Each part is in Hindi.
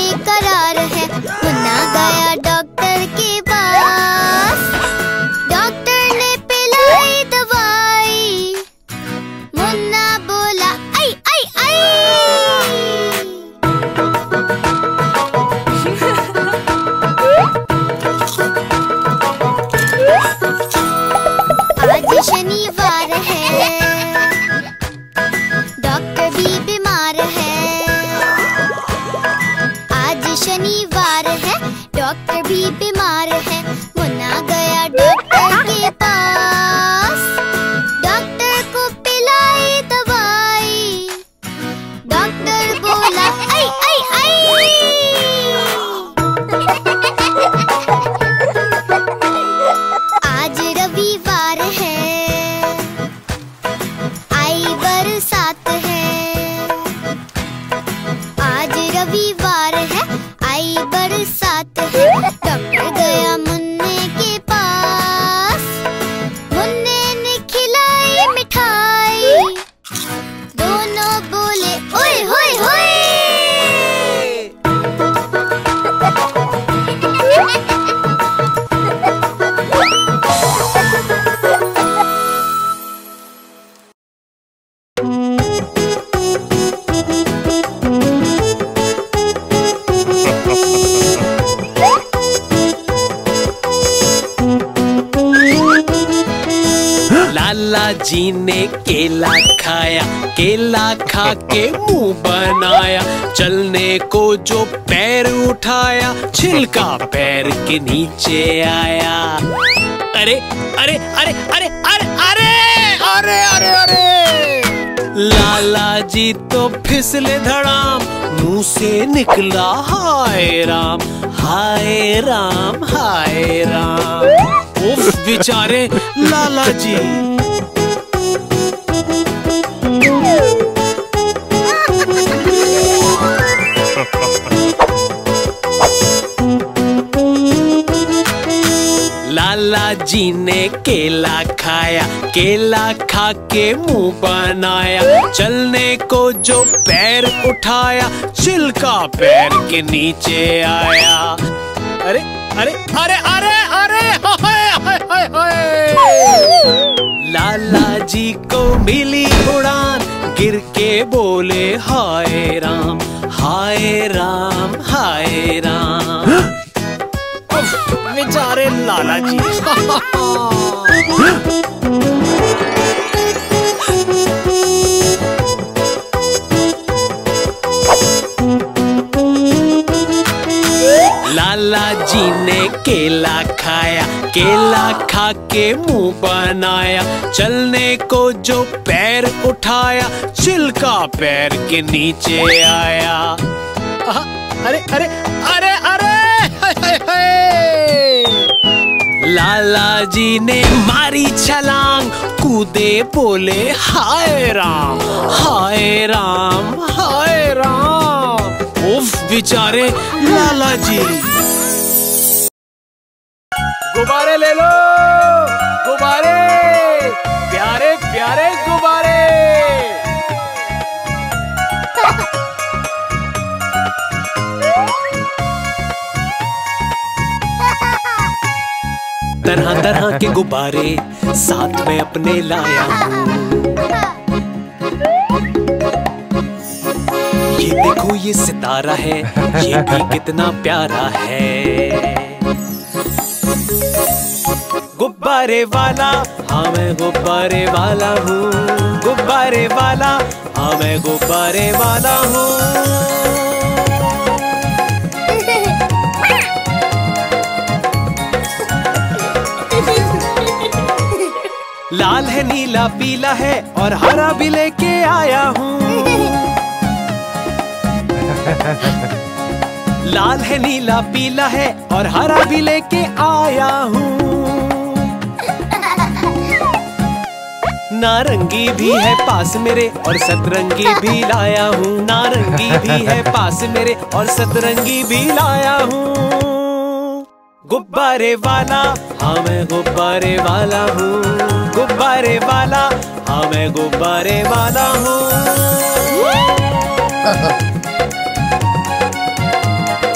बेकरार है। मुन्ना गया डॉक्टर के पास, डॉक्टर ने पिलाई दवाई। मुन्ना बोला आई आई आई। आज शनिवार है, डॉक्टर भी बीमार है। आज शनिवार है, डॉक्टर भी बीमार है। मुन्ना गया डॉक्टर के पास, डॉक्टर को पिलाई दवाई। डॉक्टर बोला आई आई आई। आज रविवार है, आई बरसात है। आज रविवार है, आई बरसात है। डॉक्टर गया मुन्ने के पास, मुन्ने ने खिलाई मिठाई। दोनों बोले ओए होए होए। लाला जी ने केला खाया, केला खा के मुंह बनाया। चलने को जो पैर उठाया, छिलका पैर के नीचे आया। अरे अरे अरे अरे अरे अरे अरे अरे अरे लाला जी तो फिसले धड़ाम, मुंह से निकला हाय राम हाय राम हाय राम। उफ बेचारे लाला जी। लाला जी ने केला खाया, केला खा के मुंह बनाया। चलने को जो पैर उठाया, छिलका पैर के नीचे आया। अरे अरे अरे अरे अरे हाय हाय हाय हाय। लाला जी को मिली उड़ान, गिर के बोले हाय राम हाय राम हाय राम। बेचारे लाला जी। लाला जी ने केला खाया, केला खा के मुंह बनाया। चलने को जो पैर उठाया, छिलका पैर के नीचे आया। अरे अरे अरे अरे हाय हाय। लाला जी ने मारी छलांग, कूदे बोले हाय राम हाय राम हाय राम। उफ बेचारे लाला जी। गुब्बारे ले लो, गुब्बारे, प्यारे प्यारे गुब्बारे। तरह तरह के गुब्बारे साथ में अपने लाया हूँ। ये देखो ये सितारा है, ये भी कितना प्यारा है। गुब्बारे वाला हाँ मैं गुब्बारे वाला हूँ, गुब्बारे वाला हाँ मैं गुब्बारे वाला हूँ। लाल है नीला पीला है और हरा भी लेके आया हूँ। लाल है नीला पीला है और हरा भी लेके आया हूँ। नारंगी भी है पास मेरे और सतरंगी भी लाया हूँ। नारंगी भी है पास मेरे और सतरंगी भी लाया हूँ। गुब्बारे वाला हाँ मैं गुब्बारे वाला हूँ, गुब्बारे वाला हाँ मैं गुब्बारे वाला हूँ।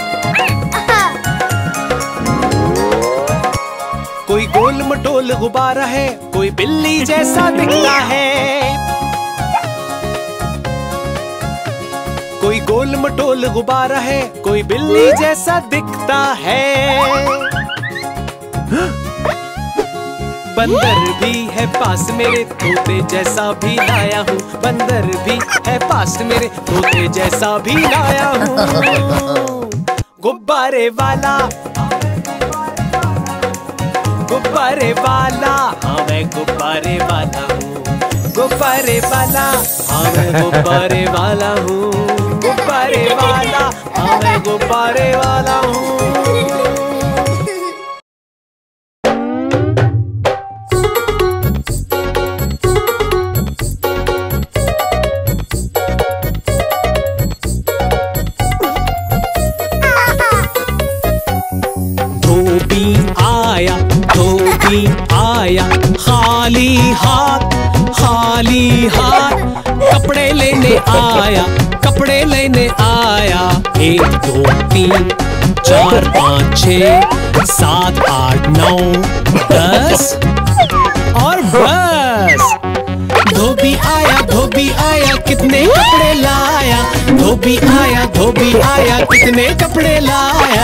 मटोल गुब्बारा है, कोई बिल्ली जैसा दिखता है। कोई गोल मटोल गुब्बारा है, कोई बिल्ली जैसा दिखता है। बंदर भी है पास मेरे, तोते जैसा भी लाया हूँ। बंदर भी है पास मेरे, तोते जैसा भी लाया हूँ। गुब्बारे वाला, गुब्बारे वाला, हाँ मैं गुब्बारे वाला हूँ। गुब्बारे वाला, हाँ मैं गुब्बारे वाला हूँ। गुब्बारे वाला, हाँ मैं गुब्बारे वाला हूँ। धोबी आया खाली हाथ, खाली हाथ। कपड़े लेने आया, कपड़े लेने आया। 1 2 3 4 5 6 7 8 9 10 और बस। धोबी आया कितने कपड़े लाया। धोबी आया कितने कपड़े लाया।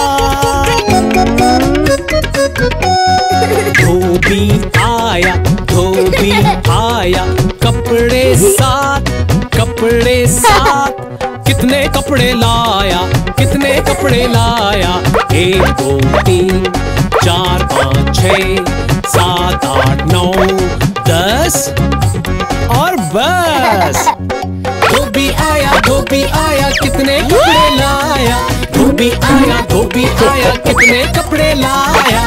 धोबी आया कपड़े साथ, कपड़े साथ। कितने कपड़े लाया, कितने कपड़े लाया। 1 2 3 4 5 6 7 8 9 10 और बस। धोबी आया कितने कपड़े लाया। धोबी आया कितने कपड़े लाया।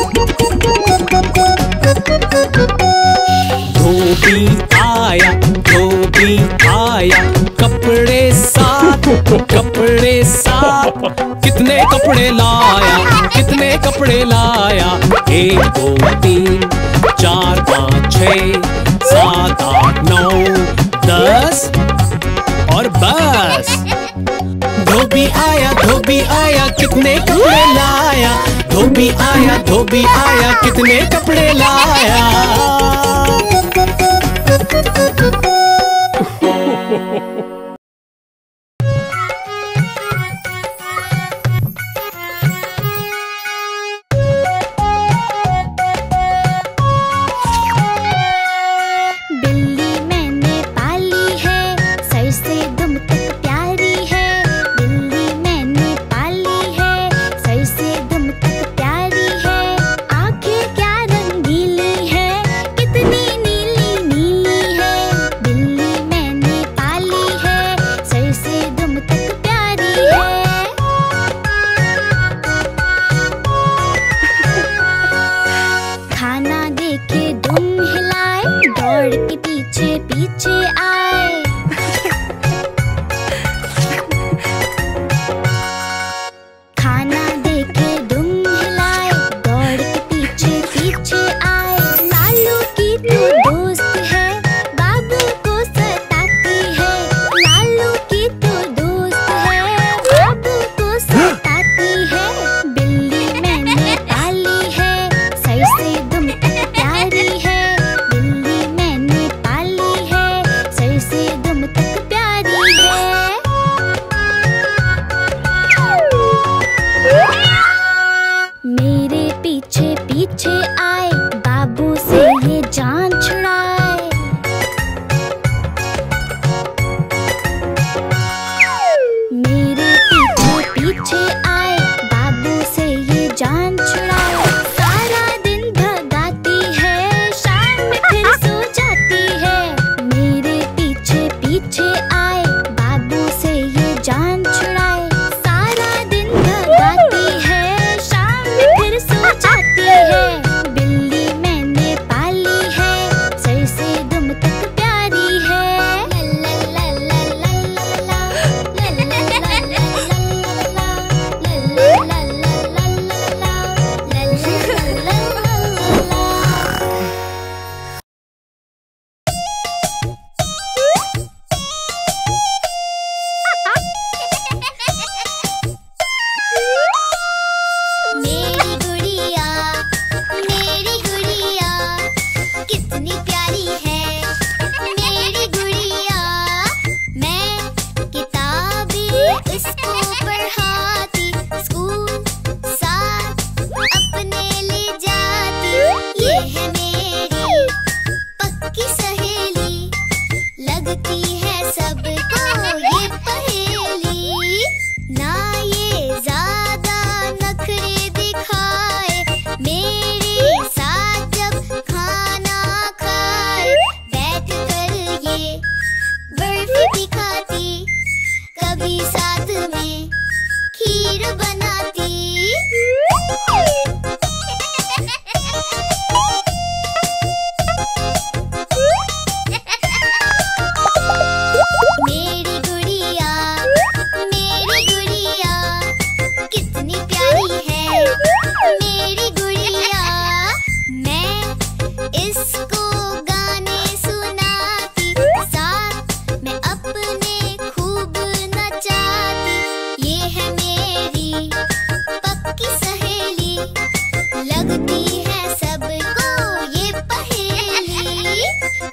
धोबी आया कपड़े साथ, कपड़े साथ। कितने कपड़े लाया, कितने कपड़े लाया। 1 2 3 4 5 6 7 8 9 10 और बस। धोबी आया कितने कपड़े लाया। धोबी आया कितने कपड़े लाया।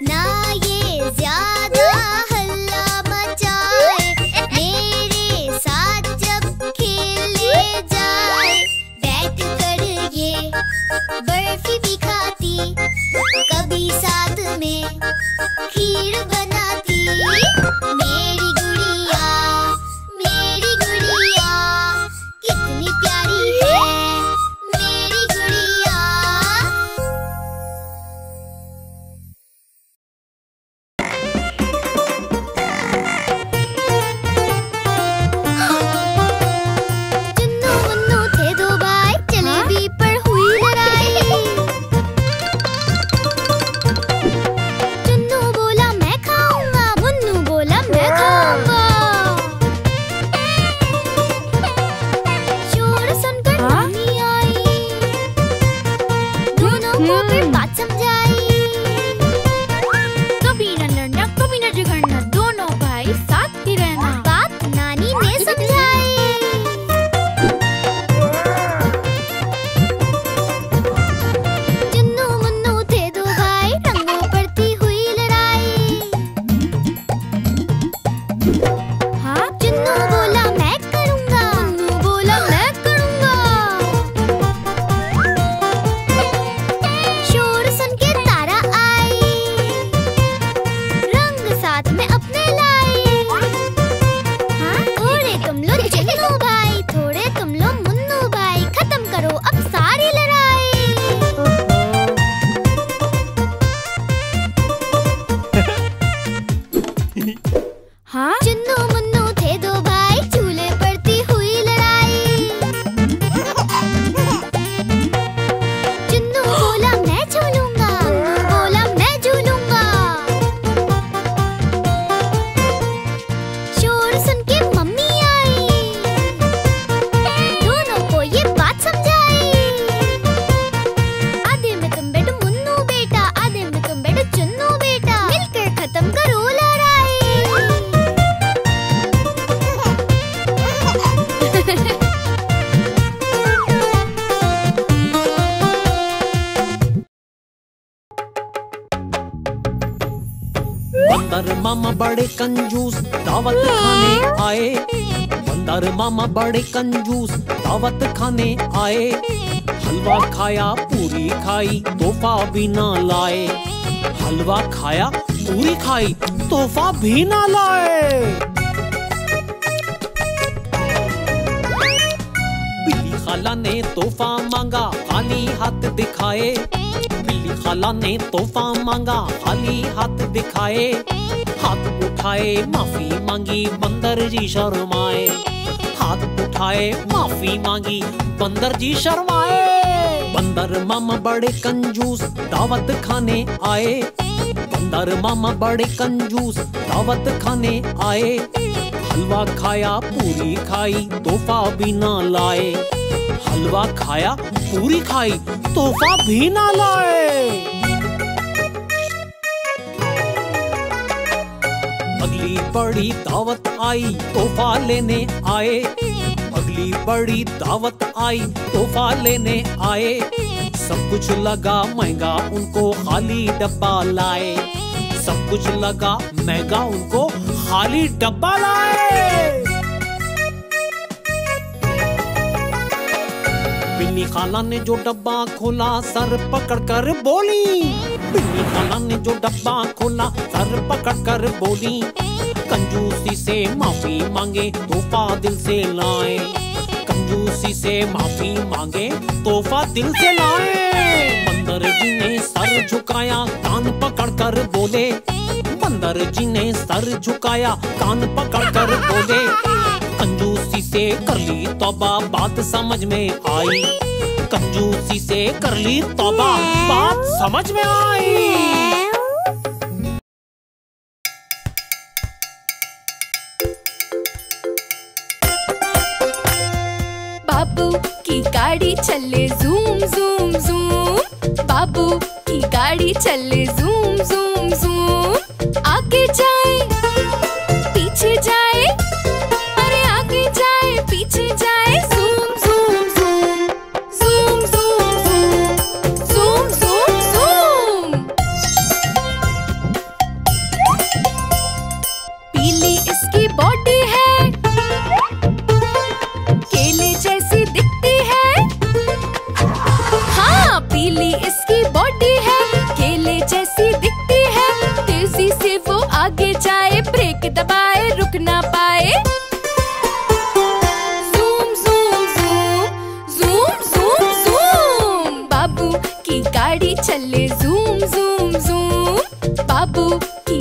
ना ये ज्यादा हल्ला मचाए, मेरे साथ जब खेले जाए। बैठ कर ये बर्फी भी खाती, कभी साथ में खीर बनाती। मेरी गुड़िया कितनी प्यारी है मेरी गुड़िया। चुन्नू मुन्नू थे दो भाई, जलेबी पर हुई लड़ाई। चुन्नू बोला मैं खाऊंगा, मुन्नू बोला मैं खाऊंगा। शोर सुनकर नानी आई, दोनों को फिर बात समझाई। कभी न लड़ना कभी न झगड़ना, दोनों भाई साथ ही रहना, बात नानी ने समझाई। चुन्नू मुन्नू थे दो भाई, रंगों पर थी हुई लड़ाई। हाँ, चुन्नू बोला मैं करूंगा, मुन्नू बोला मैं करूंगा। शोर सुन के तारा आई, रंग साथ में अपने लाई। हाँ, थोड़े तुम लो चुन्नू भाई, थोड़े तुम लो मुन्नू भाई, खत्म करो अब सारी लड़ाई। हाँ, चुन्नू मुन्नू थे दो भाई, झूले पर थी हुई लड़ाई। चुन्नू बोला मैं झूलूंगा, मुन्नू बोला मैं झूलूंगा। शोर सुन के मम्मी आई, दोनों को ये बात समझाई। आधे में तुम बैठो मुन्नू बेटा, आधे में तुम बैठो चुन्नू बेटा, मिलकर खत्म करो लड़ाई। बंदर मामा बड़े कंजूस दावत खाने आए। बंदर मामा बड़े कंजूस दावत खाने आए। हलवा खाया पूरी खाई, तोहफा भी ना लाए। हलवा खाया पूरी खाई, तोहफा भी ना लाए। बिल्ली खाला ने तोहफा मांगा, खाली हाथ दिखाए। बिल्ली खाला ने तोहफा मांगा, खाली हाथ दिखाए। हाथ उठाए माफी मांगी, बंदर जी शर्माए। हाथ उठाए माफी मांगी, बंदर जी शर्माए। बंदर मामा बड़े कंजूस दावत खाने आए। बंदर मामा बड़े कंजूस दावत खाने आए। हलवा खाया पूरी खाई, तोहफा भी ना लाए। हलवा खाया पूरी खाई, तोहफा भी ना लाए। अगली बड़ी दावत आई, तोहफा लेने आए। अगली बड़ी दावत आई, तोहफा लेने आए। सब कुछ लगा महंगा उनको, खाली डब्बा लाए। सब कुछ लगा महंगा उनको, खाली डब्बा लाए। बिल्ली खाला ने जो डब्बा खोला, सर पकड़ कर बोली। बिल्ली खाला ने जो डब्बा खोला, सर पकड़ कर बोली। कंजूसी से माफी मांगे, तोहफा दिल से लाए। कंजूसी से माफी मांगे, तोहफा दिल से लाए। बंदर जी ने सर झुकाया, कान पकड़ कर बोले। बंदर जी ने सर झुकाया, कान पकड़ कर बोले। कंजूसी से कर ली तौबा, बात समझ में आई। कंजूसी से कर ली तौबा, बात समझ में आई। बाबू की गाड़ी चले जूम जूम जूम। बाबू की गाड़ी चले जूम जूम जूम। आगे जाए पीछे जाए, अरे आगे जाए पीछे जाए। Zoom zoom zoom zoom zoom zoom zoom zoom zoom.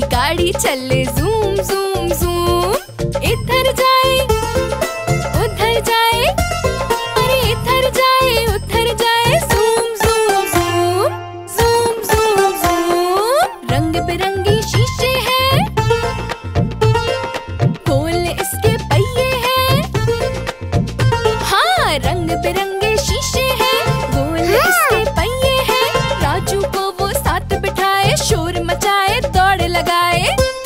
गाड़ी चले जूम जूम जूम। इधर जाए उधर जाए, अरे इधर जाए उधर जाए, zoom zoom zoom zoom zoom zoom. रंग बिरंगी शीशे हैं, गोल इसके पहिए हैं। हाँ, रंग बिरंगे शीशे हैं, गोल इसके पहिए हैं। राजू को वो साथ बिठाए, शोर मचाए, दौड़ लगाए।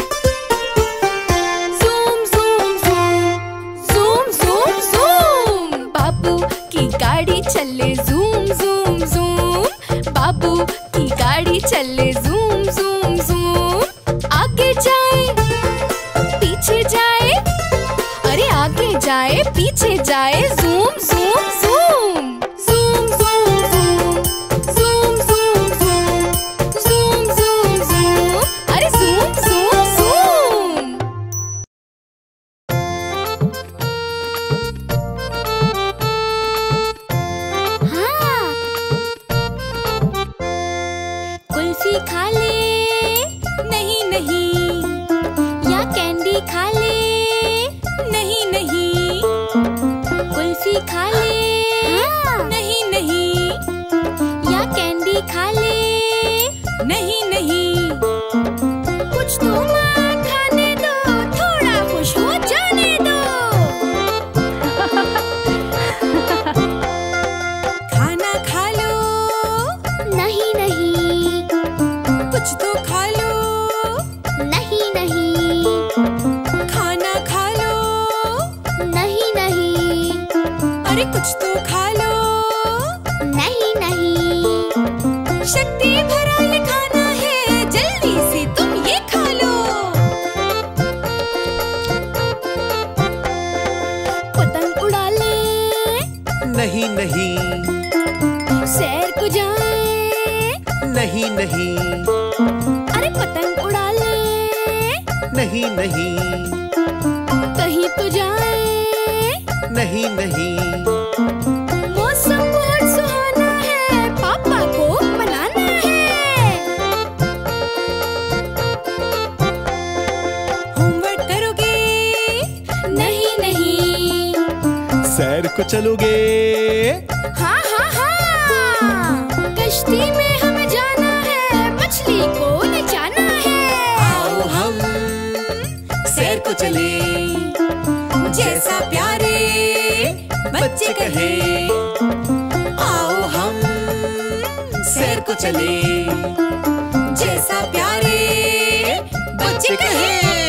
Zoom zoom zoom zoom zoom zoom. बाबू की गाड़ी चले जूम जूम जूम। बाबू की गाड़ी चले जूम जूम जूम। आगे जाए पीछे जाए, अरे आगे जाए पीछे जाए, zoom zoom zoom zoom zoom zoom zoom zoom zoom zoom zoom, अरे जूम जूम जूम। हाँ, कुल्फी खा ले, नहीं नहीं, या कैंडी खा ले, नहीं नहीं, कुल्फी खा ले, नहीं नहीं, या कैंडी खा ले। नहीं नहीं। कुछ तो माँ खाने दो, थोड़ा खुश हो जाने दो। खाना खा लो, नहीं नहीं, कुछ तो खा लो, नहीं नहीं, खाना खा लो, नहीं नहीं, अरे कुछ तो खा लो, नहीं नहीं। शक्ति भरा ये खाना है, जल्दी से तुम ये खा लो। पतंग उड़ा ले, नहीं नहीं, सैर को जाए, नहीं नहीं, अरे पतंग उड़ा ले, नहीं नहीं, कहीं तो जाए। नहीं नहीं। मौसम बहुत सुहाना है, पापा को मनाना है। होमवर्क करोगे, नहीं नहीं, सैर को चलोगे, हाँ हाँ हाँ, कश्ती में हमें जाना है, मछली को नचाना है। आओ हम सैर को चले, जैसा प्यारे बच्चे कहे। आओ हम सैर को चले, जैसा प्यारे बच्चे कहे।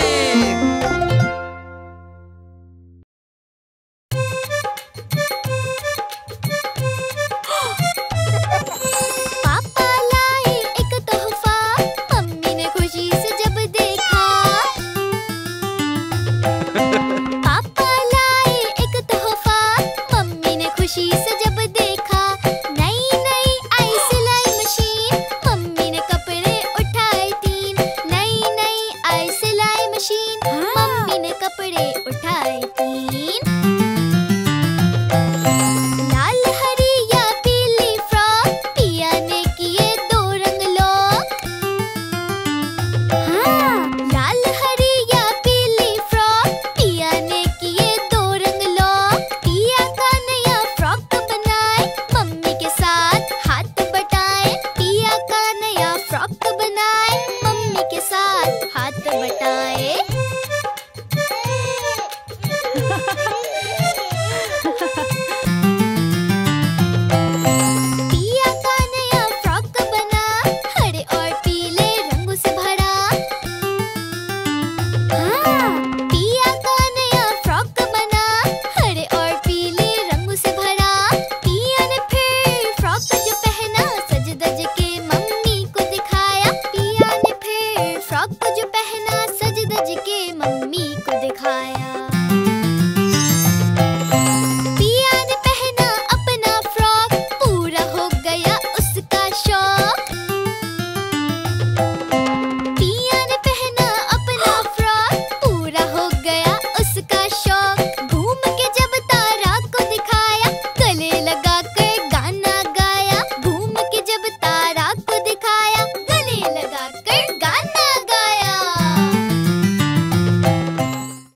पापा लाए एक तोहफा, मम्मी ने खुशी से जब देखा। पापा लाए एक तोहफा, मम्मी ने खुशी से जब देखा। नई नई आई सिलाई मशीन, मम्मी ने कपड़े उठाए 3। नई नई आई सिलाई मशीन, मम्मी ने कपड़े उठाए 3। लाल हरी या पीली फ्रॉक, पिया ने किए 2 रंग लॉक। हाँ, लाल हरी या पीली फ्रॉक, पिया ने किए 2 रंग लॉक। पिया का नया फ्रॉक बनाए, मम्मी के साथ हाथ बटाए। पिया का नया फ्रॉक बनाए, मम्मी के साथ हाथ बटाए।